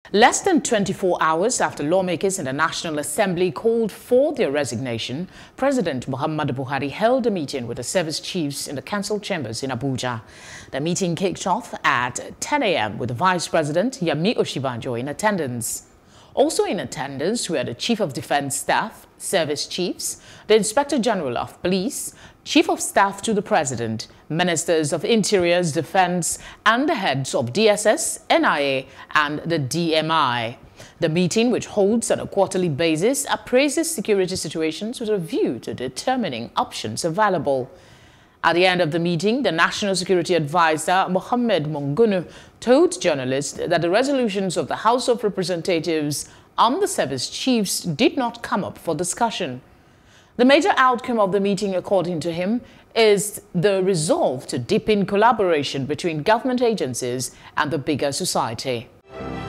Less than 24 hours after lawmakers in the National Assembly called for their resignation, President Muhammadu Buhari held a meeting with the service chiefs in the council chambers in Abuja. The meeting kicked off at 10 a.m. with the Vice President Yemi Osinbajo in attendance. Also in attendance were the Chief of Defense Staff, Service Chiefs, the Inspector General of Police, Chief of Staff to the President, Ministers of Interiors, Defense, and the heads of DSS, NIA, and the DMI. The meeting, which holds on a quarterly basis, appraises security situations with a view to determining options available. At the end of the meeting, the National Security Advisor, Mohammed Mongunu, told journalists that the resolutions of the House of Representatives on the service chiefs did not come up for discussion. The major outcome of the meeting, according to him, is the resolve to deepen collaboration between government agencies and the bigger society.